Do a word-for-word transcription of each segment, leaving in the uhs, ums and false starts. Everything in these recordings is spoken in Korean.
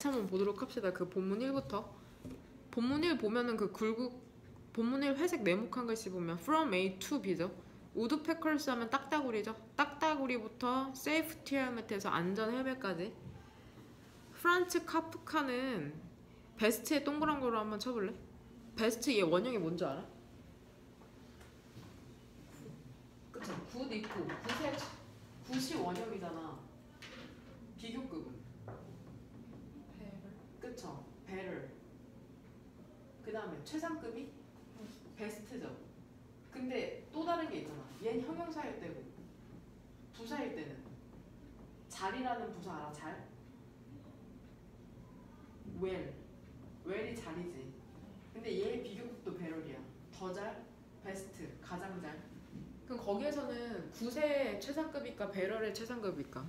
한번 보도록 합시다. 그 본문 일부터. 본문 일 보면은 그 굵고 본문 일 회색 네모칸 글씨 보면 from A to B죠. 우드패커스 하면 딱따구리죠. 딱따구리부터 세이프티 헬멧에서 안전 헬멧까지. 프란츠 카프카는 베스트의 동그란 거로 한번 쳐볼래? 베스트 얘 원형이 뭔지 알아? 그쵸? 굿 있고 굿의 굿이 원형이잖아. 비교급은 그쵸? 배를 그 다음에 최상급이 베스트죠. 근데 또 다른 게 있잖아. 얘는 형용사일 때고 부사일 때는 잘이라는 부사 알아? 잘? well well이 잘이지. 근데 얘의 비교급도 배럴이야. 더 잘, 베스트, 가장 잘. 그럼 거기에서는 굿의 최상급일까 배럴의 최상급일까?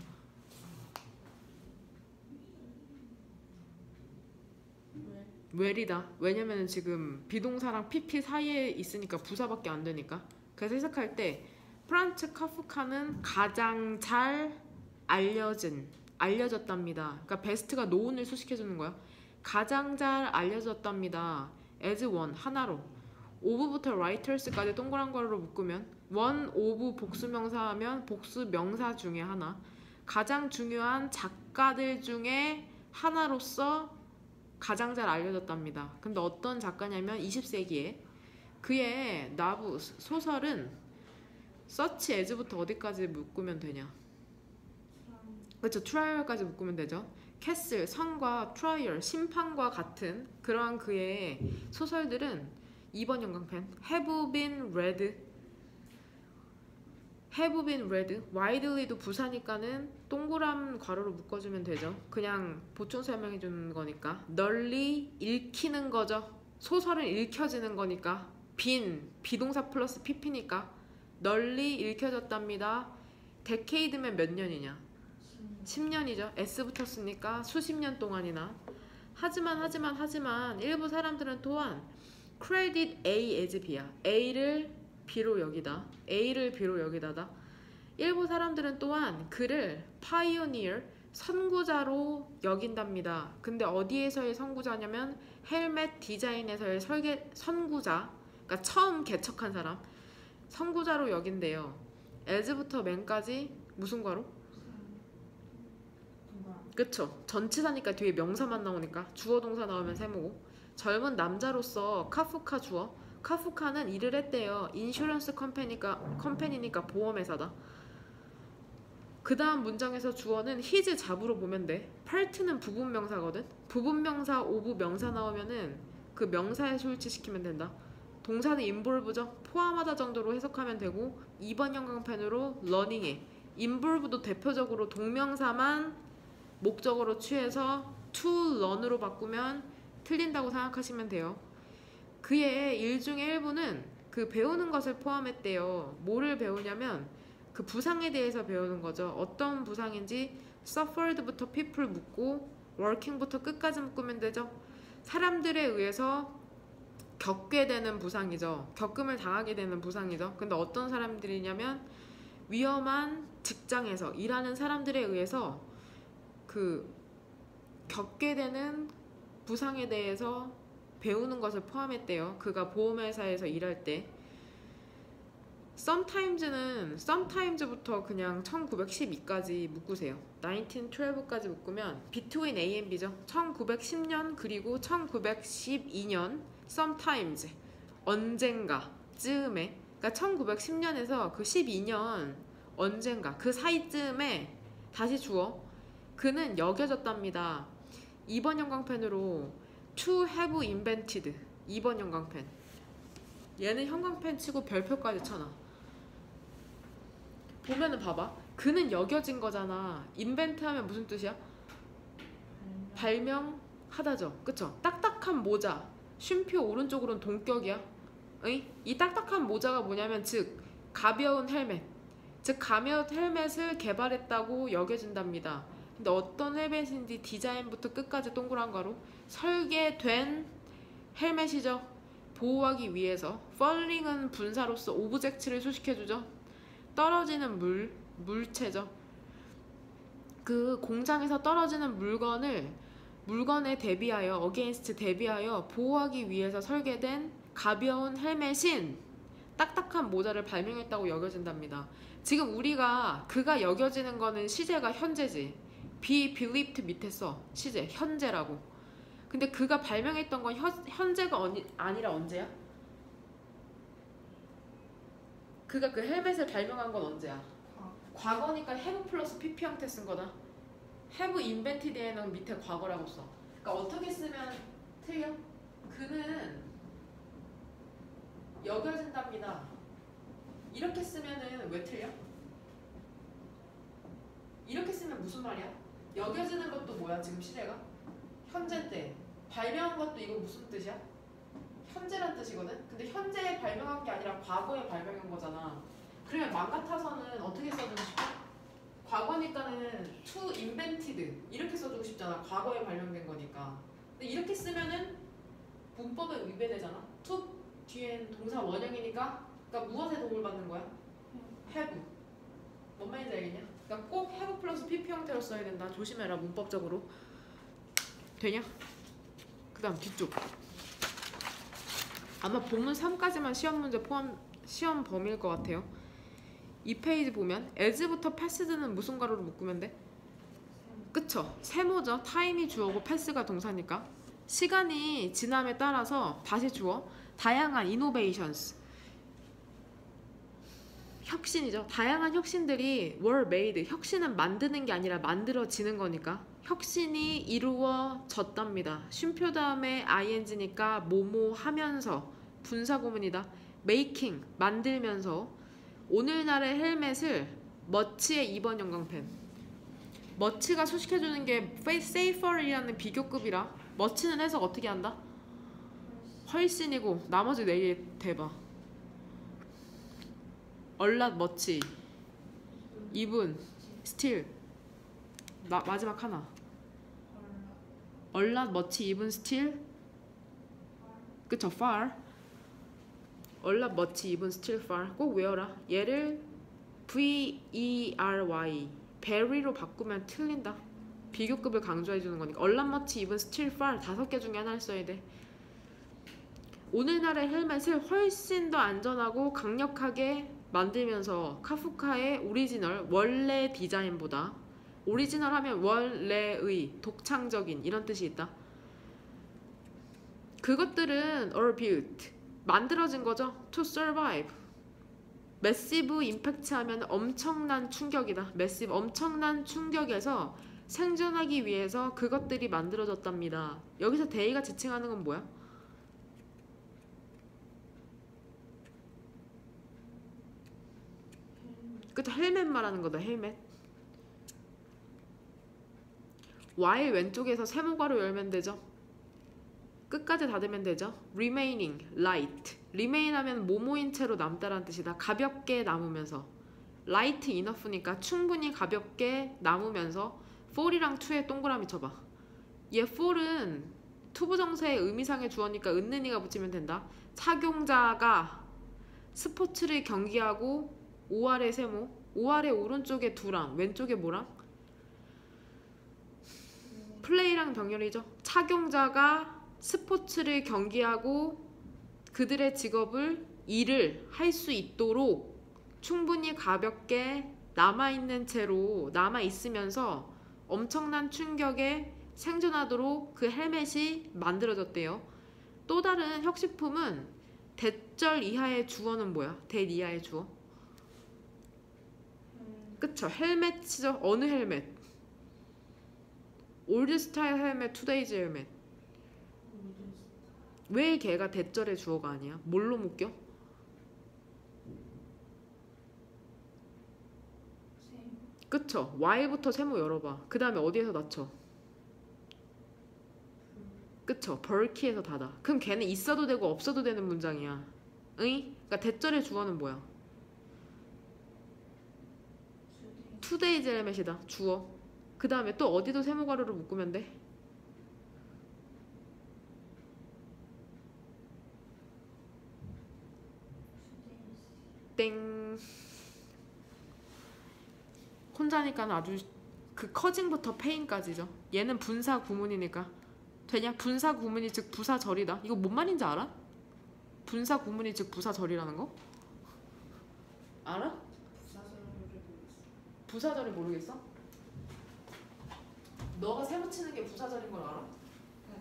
well이다. 왜냐면은 지금 비동사랑 pp 사이에 있으니까 부사밖에 안 되니까. 그래서 해석할 때 프란츠 카프카는 가장 잘 알려진 알려졌답니다. 그러니까 베스트가 노운을 수식해주는 거야. 가장 잘 알려졌답니다. as one 하나로. of부터 writers까지 동그란 거로 묶으면 one of 복수명사 하면 복수명사 중에 하나. 가장 중요한 작가들 중에 하나로서 가장 잘 알려졌답니다. 근데 어떤 작가냐면 이십 세기에 그의 나부 소설은 서치 as부터 어디까지 묶으면 되냐? 그렇죠. 트라이얼까지 묶으면 되죠. 캐슬, 성과, 트라이얼, 심판과 같은 그러한 그의 소설들은 이 번 영광펜 have been read have been read widely도 부사니까는 동그란 괄호로 묶어주면 되죠. 그냥 보충 설명해 주는 거니까. 널리 읽히는 거죠. 소설은 읽혀지는 거니까. 빈 비동사 플러스 pp니까 널리 읽혀졌답니다. 데케이드면 몇 년이냐? 십 년이죠. S 붙었으니까 수십 년 동안이나. 하지만 하지만 하지만 일부 사람들은 또한 credit A as B야. A를 B로 여기다. A를 B로 여기다다. 일부 사람들은 또한 그를 pioneer, 선구자로 여긴답니다. 근데 어디에서의 선구자냐면 헬멧 디자인에서의 설계 선구자. 그러니까 처음 개척한 사람. 선구자로 여긴대요. as부터 man까지 무슨 괄호? 그쵸. 전치사니까 뒤에 명사만 나오니까 주어 동사 나오면 세모고. 젊은 남자로서 카프카 주어. 카프카는 일을 했대요. 인슈런스 컴퍼니가, 컴퍼니니까 보험회사다. 그 다음 문장에서 주어는 his 잡으로 보면 돼. part는 부분명사거든. 부분명사 오브 명사 나오면은 그 명사에 수일치시키면 된다. 동사는 involve죠. 포함하다 정도로 해석하면 되고 이 번 형광펜으로 learning에 involve도 대표적으로 동명사만 목적어로 취해서 to learn으로 바꾸면 틀린다고 생각하시면 돼요. 그의 일 중에 일부는 그 배우는 것을 포함했대요. 뭐를 배우냐면 그 부상에 대해서 배우는 거죠. 어떤 부상인지 suffered부터 people 묶고 working부터 끝까지 묶으면 되죠. 사람들에 의해서 겪게 되는 부상이죠. 겪음을 당하게 되는 부상이죠. 근데 어떤 사람들이냐면 위험한 직장에서 일하는 사람들에 의해서 그 겪게 되는 부상에 대해서 배우는 것을 포함했대요. 그가 보험회사에서 일할 때. sometimes는 sometimes부터 그냥 천구백십이까지 묶으세요. 천구백십이까지 묶으면 between A and B죠. 천구백십 년 그리고 천구백십이 년 sometimes 언젠가 쯤에. 그러니까 천구백십 년에서 그 십이 년 언젠가 그 사이쯤에 다시 주어. 그는 여겨졌답니다. 이 번 형광펜으로 to have invented. 이 번 형광펜. 얘는 형광펜 치고 별표까지 쳐놔. 보면은 봐봐. 그는 여겨진 거잖아. invent 하면 무슨 뜻이야? 발명하다죠. 그쵸? 딱딱한 모자. 쉼표 오른쪽으로는 동격이야. 의? 이 딱딱한 모자가 뭐냐면 즉 가벼운 헬멧. 즉 가벼운 헬멧을 개발했다고 여겨진답니다. 근데 어떤 헬멧인지 디자인부터 끝까지 동그란 가로 설계된 헬멧이죠. 보호하기 위해서. falling 분사로서 오브젝트를 수식해주죠. 떨어지는 물, 물체죠. 그 공장에서 떨어지는 물건을 물건에 대비하여 against 대비하여 보호하기 위해서 설계된 가벼운 헬멧인 딱딱한 모자를 발명했다고 여겨진답니다. 지금 우리가 그가 여겨지는 거는 시제가 현재지. be believed 밑에 써. 시제 현재라고. 근데 그가 발명했던 건 현, 현재가 어니, 아니라 언제야? 그가 그 헬멧을 발명한 건 언제야? 과거니까 have 플러스 pp 형태 쓴 거다. have invented에는 밑에 과거라고 써. 그러니까 어떻게 쓰면 틀려? 그는 여겨진답니다. 이렇게 쓰면은 왜 틀려? 이렇게 쓰면 무슨 말이야? 여겨지는 것도 뭐야 지금 시제가? 현재 때 발명한 것도 이거 무슨 뜻이야? 현재란 뜻이거든? 근데 현재에 발명한 게 아니라 과거에 발명한 거잖아. 그러면 맘 같아서는 어떻게 써주고 싶어? 과거니까는 to invented 이렇게 써주고 싶잖아. 과거에 발명된 거니까. 근데 이렇게 쓰면은 문법에 위배되잖아. to 뒤엔 동사 원형이니까 그러니까 무엇에 도움을 받는 거야? have. 뭔 말인지 알겠냐? 그러니까 꼭 have 플러스 pp 형태로 써야 된다. 조심해라 문법적으로. 되냐? 그 다음 뒤쪽. 아마 본문 삼까지만 시험 문제 포함 시험 범위일 것 같아요. 이 페이지 보면 as부터 passed는 무슨 가로로 묶으면 돼? 그쵸? 세모죠. time이 주어고 pass가 동사니까. 시간이 지남에 따라서 다시 주어. 다양한 innovations. 혁신이죠. 다양한 혁신들이 were made. 혁신은 만드는 게 아니라 만들어지는 거니까. 혁신이 이루어졌답니다. 쉼표 다음에 ing니까 뭐뭐 하면서 분사구문이다. making 만들면서 오늘날의 헬멧을 머치의 이 번 형광펜. 머치가 소식해주는 게 safer이라는 비교급이라 머치는 해석 어떻게 한다? 훨씬이고 나머지 네 개 대봐. 얼랏 머치 이분 스틸 나, 마지막 하나 얼랏 머치 이분 스틸 그쵸 far 얼랏 머치 이분 스틸 far 꼭 외워라. 얘를 V-E-R-Y very로 바꾸면 틀린다. 비교급을 강조해주는 거니까 얼랏 머치 이분 스틸 far 다섯 개 중에 하나를 써야 돼. 오늘날의 헬멧을 훨씬 더 안전하고 강력하게 만들면서 카프카의 오리지널 원래 디자인보다 오리지널 하면 원래의 독창적인 이런 뜻이 있다. 그것들은 are built 만들어진 거죠. to survive. massive impact 하면 엄청난 충격이다. massive 엄청난 충격에서 생존하기 위해서 그것들이 만들어졌답니다. 여기서 데이가 지칭하는 건 뭐야? 그쵸 헬멧 말하는 거다. 헬멧. while 왼쪽에서 세모가로 열면 되죠. 끝까지 닫으면 되죠. remaining, light. remain 하면 모모인 채로 남다라는 뜻이다. 가볍게 남으면서. light enough니까 충분히 가볍게 남으면서 for이랑 to에 동그라미 쳐봐. 얘 for은 투부정사의 의미상의 주어니까 은는이가 붙이면 된다. 착용자가 스포츠를 경기하고 오알의 세모. 오알의 오른쪽에 두랑 왼쪽에 뭐랑? 플레이랑 병렬이죠. 착용자가 스포츠를 경기하고 그들의 직업을 일을 할 수 있도록 충분히 가볍게 남아있는 채로 남아있으면서 엄청난 충격에 생존하도록 그 헬멧이 만들어졌대요. 또 다른 혁신품은 대절 이하의 주어는 뭐야? 대 이하의 주어? 그쵸 헬멧이죠. 어느 헬멧? 올드 스타일 헬멧, 투데이즈 헬멧. 왜 걔가 대절의 주어가 아니야? 뭘로 묶여? 그쵸 Y부터 세모 열어봐. 그 다음에 어디에서 닫혀? 그쵸 벌키에서 닫아. 그럼 걔는 있어도 되고 없어도 되는 문장이야. 응? 그러니까 대절의 주어는 뭐야? 투데이즈 헬멧이다. 주어. 그 다음에 또 어디도 세모가루를 묶으면 돼? 땡. 혼자니까 아주 그 커징부터 페인까지죠. 얘는 분사 구문이니까 되냐? 분사 구문이 즉 부사절이다. 이거 뭔 말인지 알아? 분사 구문이 즉 부사절이라는 거? 알아? 부사절을 모르겠어? 너가 세 붙이는 게 부사절인 걸 알아? 네.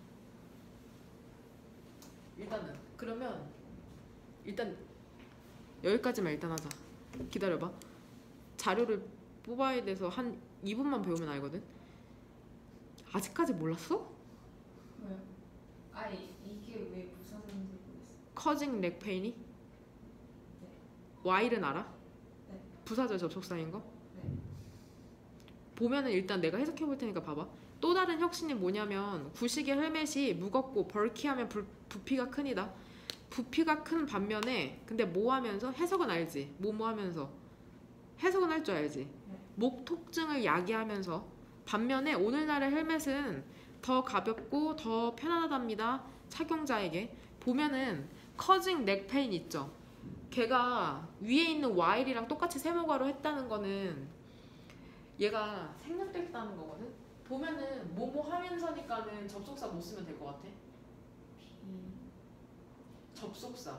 일단은 그러면 일단 여기까지만 일단 하자. 기다려봐. 자료를 뽑아야 돼서 한 이 분만 배우면 알거든? 아직까지 몰랐어? 왜요? 아 이, 이게 왜 부사절인지 모르겠어. 커징 렉 페인이? 네. 와일은 알아? 네. 부사절 접속사인 거? 네. 보면은 일단 내가 해석해 볼 테니까 봐봐. 또 다른 혁신이 뭐냐면 구식의 헬멧이 무겁고 벌키하면 부, 부피가 큰이다. 부피가 큰 반면에 근데 뭐 하면서? 해석은 알지? 뭐 뭐 하면서? 해석은 할 줄 알지? 네. 목 통증을 야기하면서 반면에 오늘날의 헬멧은 더 가볍고 더 편안하답니다. 착용자에게. 보면은 커징 넥 페인 있죠? 걔가 위에 있는 와일이랑 똑같이 세모가로 했다는 거는 얘가 생략됐다는 거거든? 보면은 뭐뭐 하면서니까는 접속사 못 쓰면 될 것 같아. 비 접속사.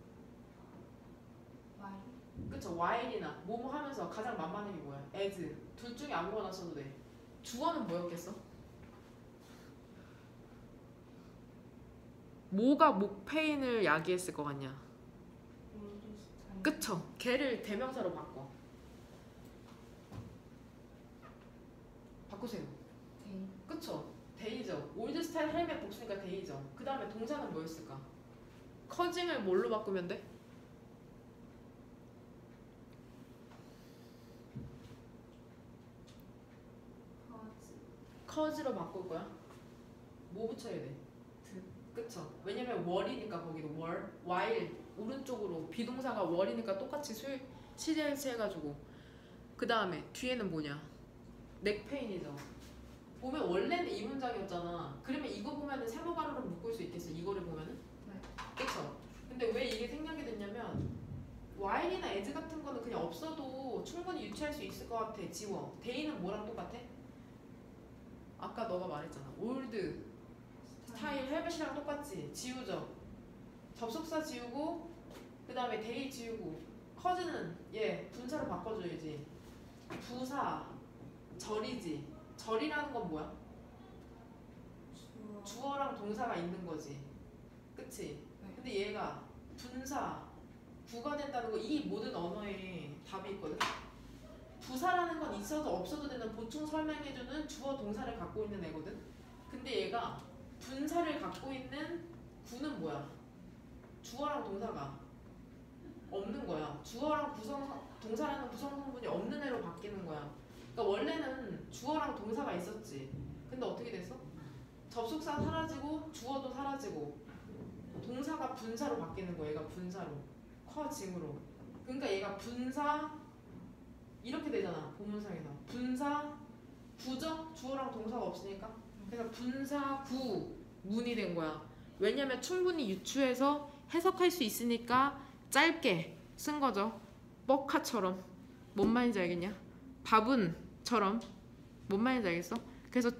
와이 그쵸? while이나 뭐뭐 하면서 가장 만만한 게 뭐야? as. 둘 중에 아무거나 써도 돼. 주어는 뭐였겠어? 뭐가 목 페인을 야기했을 것 같냐? 올드스타일. 그쵸? 걔를 대명사로 바꿔. 바꾸세요. 데이 그쵸? 데이죠. 올드 스타일 헬멧 복수니까 데이죠. 그 다음에 동사는 뭐였을까? 커징을 뭘로 바꾸면 돼? 퍼즈 커즈로 바꿀 거야? 뭐 붙여야 돼? 드 그쵸? 왜냐면 월이니까 거기도 월, while 오른쪽으로 비동사가 월이니까 똑같이 술, 시제일치 해가지고 그 다음에 뒤에는 뭐냐? 넥페인이죠. 보면 원래는 이 문장이었잖아. 그러면 이거 보면은 세모가로로 묶을 수 있겠어. 이거를 보면은? 네. 그쵸? 근데 왜 이게 생략이 됐냐면 while이나 as 같은 거는 그냥 없어도 충분히 유추할 수 있을 것 같아. 지워. 데이는 뭐랑 똑같아? 아까 너가 말했잖아. 올드 스타일 헬멧이랑 똑같지? 지우죠. 접속사 지우고 그 다음에 데이 지우고 커즈는 얘 분사로 바꿔줘야지. 부사 절이지. 절이라는 건 뭐야? 주어 주어랑 동사가 있는 거지. 그치? 네. 근데 얘가 분사 구가 된다는 거 이 모든 언어에 답이 있거든. 부사라는 건 있어도 없어도 되는 보충 설명해주는 주어 동사를 갖고 있는 애거든. 근데 얘가 분사를 갖고 있는 구는 뭐야? 주어랑 동사가 없는 거야. 주어랑 구성 동사라는 구성 성분이 없는 애로 바뀌는 거야. 그러니까 원래는 주어랑 동사가 있었지. 근데 어떻게 됐어? 접속사 사라지고 주어도 사라지고 동사가 분사로 바뀌는 거야. 얘가 분사로 커징으로. 그러니까 얘가 분사 이렇게 되잖아. 본문상에서 분사 구죠? 주어랑 동사가 없으니까. 그래서 분사 구 문이 된 거야. 왜냐면 충분히 유추해서 해석할 수 있으니까 짧게 쓴 거죠. 뻑카처럼. 뭔 말인지 알겠냐? 밥은처럼. 뭔 말인지 알겠어? 그래서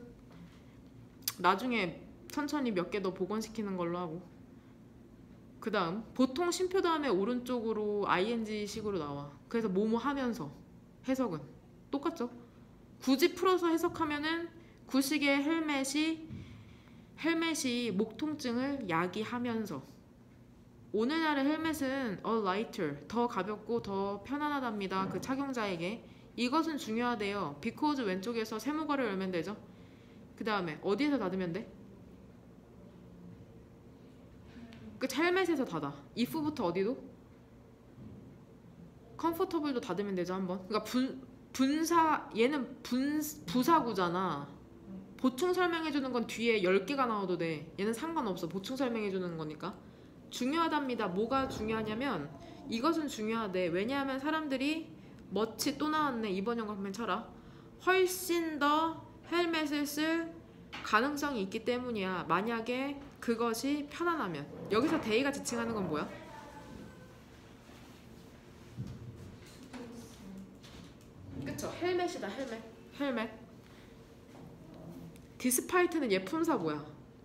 나중에 천천히 몇 개 더 복원시키는 걸로 하고. 그 다음 보통 쉼표 다음에 오른쪽으로 아이엔지 식으로 나와. 그래서 뭐뭐 하면서 해석은 똑같죠? 굳이 풀어서 해석하면은 구식의 헬멧이 헬멧이 목 통증을 야기하면서 오늘날의 헬멧은 a lighter 더 가볍고 더 편안하답니다. 그 착용자에게. 이것은 중요하대요. because 왼쪽에서 세모가를 열면 되죠. 그 다음에 어디에서 닫으면 돼? 그 헬멧에서 닫아. if부터 어디도? comfortable도 닫으면 되죠 한번. 그러니까 분, 분사 얘는 분, 부사구잖아. 보충 설명해주는 건 뒤에 열 개가 나와도 돼. 얘는 상관없어. 보충 설명해주는 거니까. 중요하답니다. 뭐가 중요하냐면 이것은 중요하대. 왜냐하면 사람들이 멋지 또 나왔네. 이번 영상면 쳐라. 훨씬 더 헬멧을 쓸 가능성이 있기 때문이야. 만약에 그것이 편안하면. 여기서 데이가 지칭하는 건 뭐야? 그쵸? 헬멧이다. 헬멧. 헬멧. 디스파이트는 얘 품사 뭐야?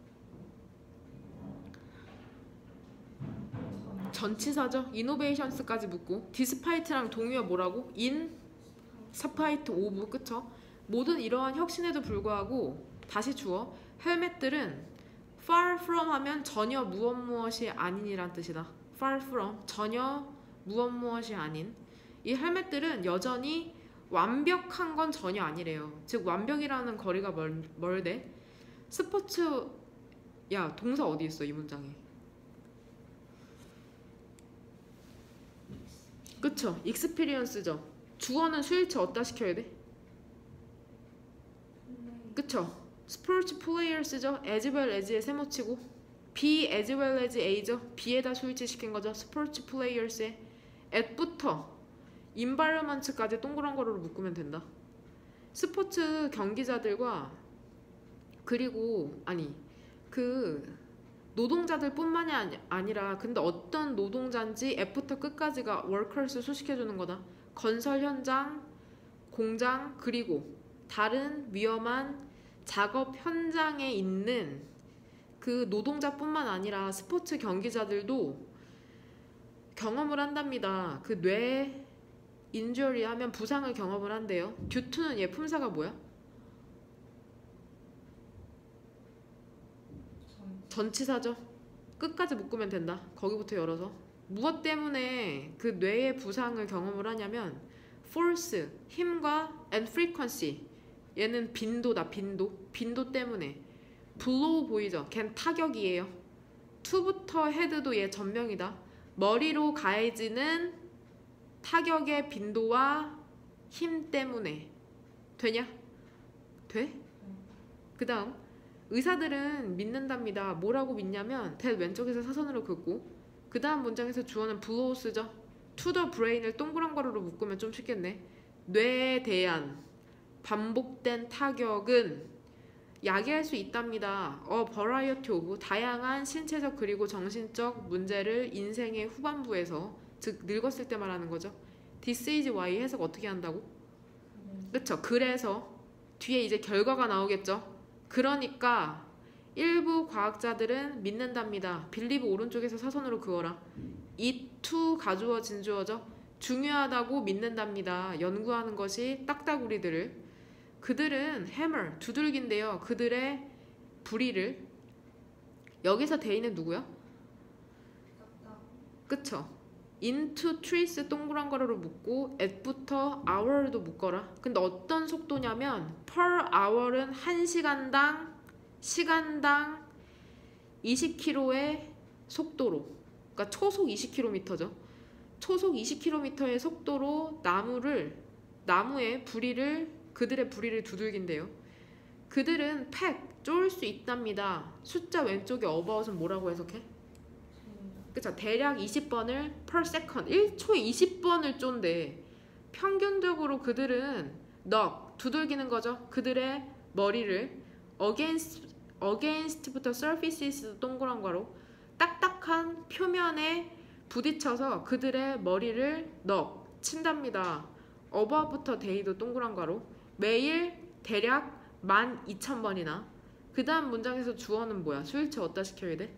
전치사죠. 이노베이션스까지 묻고 디스파이트랑 동의어 뭐라고? 인 스파이트 오브. 그쵸? 모든 이러한 혁신에도 불구하고 다시 주어 헬멧들은 far from 하면 전혀 무엇 무엇이 아닌이란 뜻이다. far from 전혀 무엇 무엇이 아닌. 이 헬멧들은 여전히 완벽한 건 전혀 아니래요. 즉 완벽이라는 거리가 멀, 멀대. 스포츠 야 동사 어디 있어 이 문장에? 그쵸? 익스피리언스죠. 주어는 수일치 어디다 시켜야 돼? 그쵸? 스포츠 플레이어스죠. as well as에 세모치고 be as well as a죠. be에다 수일치 시킨 거죠. 스포츠 플레이어스에 at부터 environment까지 동그란 거로 묶으면 된다. 스포츠 경기자들과 그리고 아니 그 노동자들 뿐만이 아니, 아니라 근데 어떤 노동자인지 F부터 끝까지가 workers 수식해주는 거다. 건설 현장, 공장 그리고 다른 위험한 작업 현장에 있는 그 노동자뿐만 아니라 스포츠 경기자들도 경험을 한답니다. 그 뇌 인주리 하면 부상을 경험을 한대요. 듀투는 얘 품사가 뭐야? 전치사죠. 끝까지 묶으면 된다. 거기부터 열어서 무엇 때문에 그 뇌의 부상을 경험을 하냐면 force, 힘과 and frequency 얘는 빈도다. 빈도. 빈도 때문에 blow 보이죠? 걘 타격이에요. to부터 head도 얘 전명이다. 머리로 가해지는 타격의 빈도와 힘 때문에 되냐? 돼? 그 다음 의사들은 믿는답니다. 뭐라고 믿냐면 that 왼쪽에서 사선으로 긋고 그 다음 문장에서 주어는 blow 쓰죠. to the brain을 동그란 가루로 묶으면 좀 쉽겠네. 뇌에 대한 반복된 타격은 야기할 수 있답니다. A variety of 다양한 신체적 그리고 정신적 문제를 인생의 후반부에서 즉 늙었을 때 말하는 거죠. This is why 해석 어떻게 한다고? 그쵸? 그래서 뒤에 이제 결과가 나오겠죠. 그러니까 일부 과학자들은 믿는답니다. believe 오른쪽에서 사선으로 그어라. it to 가주어진 주어죠. 중요하다고 믿는답니다. 연구하는 것이 딱따구리들을. 그들은 hammer 두들긴데요. 그들의 불의를. 여기서 대인은 누구야? 그쵸? into trees 동그란 가루로 묶고 at부터 hour도 묶어라. 근데 어떤 속도냐면 per hour은 한 시간당 시간당 이십 킬로미터의 속도로, 그러니까 초속 이십 킬로미터죠. 초속 이십 킬로미터의 속도로 나무를 나무의 부리를 그들의 부리를 두들긴대요. 그들은 팩 쫄 수 있답니다. 숫자 왼쪽에 about은 뭐라고 해석해? 그쵸? 대략 이십 번을 per second 일 초에 이십 번을 쫀대. 평균적으로 그들은 knock 두들기는 거죠. 그들의 머리를 against against부터 surfaces 동그란 가로 딱딱한 표면에 부딪혀서 그들의 머리를 knock 친답니다. above부터 day도 동그란 가로 매일 대략 만 이천 번이나. 그 다음 문장에서 주어는 뭐야? 수일치 어디다 시켜야 돼?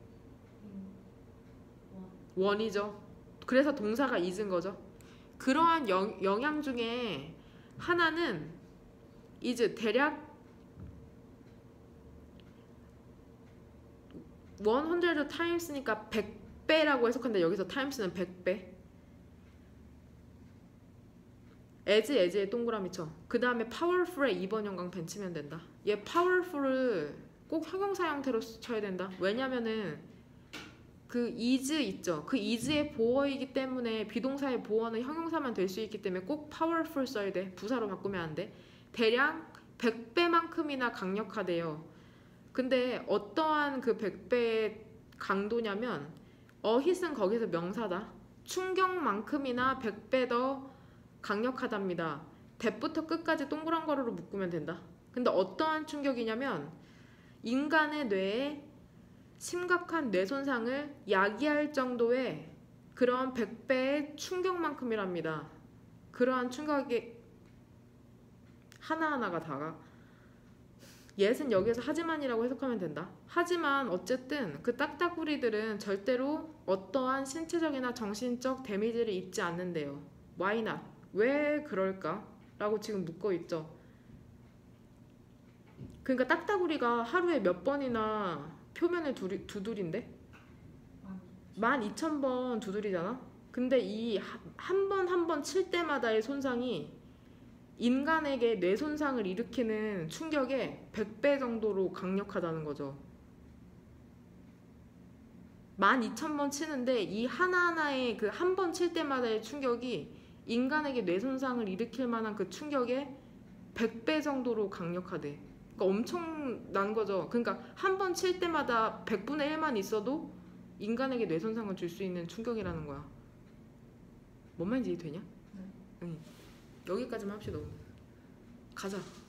원이죠. 그래서 동사가 is인 거죠. 그러한 영, 영향 중에 하나는 is 대략 백 times니까 백 배라고 해석한데 여기서 times는 백 배. as, as의 동그라미쳐. 그 다음에 powerful의 이 번 형광펜 치면 된다. 얘 powerful을 꼭 형용사 형태로 쳐야 된다. 왜냐면은 그 is 있죠. 그 is의 보어이기 때문에 비동사의 보어는 형용사만 될 수 있기 때문에 꼭 powerful 써야 돼. 부사로 바꾸면 안 돼. 대략 백 배만큼이나 강력하대요. 근데 어떠한 그 백 배의 강도냐면 어힛은 거기서 명사다. 충격만큼이나 백 배 더 강력하답니다. 대부터 끝까지 동그란 가루로 묶으면 된다. 근데 어떠한 충격이냐면 인간의 뇌에 심각한 뇌 손상을 야기할 정도의 그런 백 배의 충격만큼이랍니다. 그러한 충격이 하나하나가 다가 옛은 여기에서 하지만이라고 해석하면 된다. 하지만 어쨌든 그 딱따구리들은 절대로 어떠한 신체적이나 정신적 데미지를 입지 않는데요. Why not? 왜 그럴까? 라고 지금 묻고 있죠. 그러니까 딱따구리가 하루에 몇 번이나 표면을 두리, 두드린대? 만 이천 번 두드리잖아? 근데 이 한 번 한 번 칠 때마다의 손상이 인간에게 뇌 손상을 일으키는 충격의 백 배 정도로 강력하다는 거죠. 만 이천 번 치는데 이 하나하나의 그 한 번 칠 때마다의 충격이 인간에게 뇌 손상을 일으킬 만한 그 충격의 백 배 정도로 강력하대. 그러니까 엄청난 거죠. 그러니까 한 번 칠 때마다 백분의 일만 있어도 인간에게 뇌 손상을 줄 수 있는 충격이라는 거야. 뭔 말인지 이해되냐? 네. 응. 여기까지만 합시다. 오늘. 가자.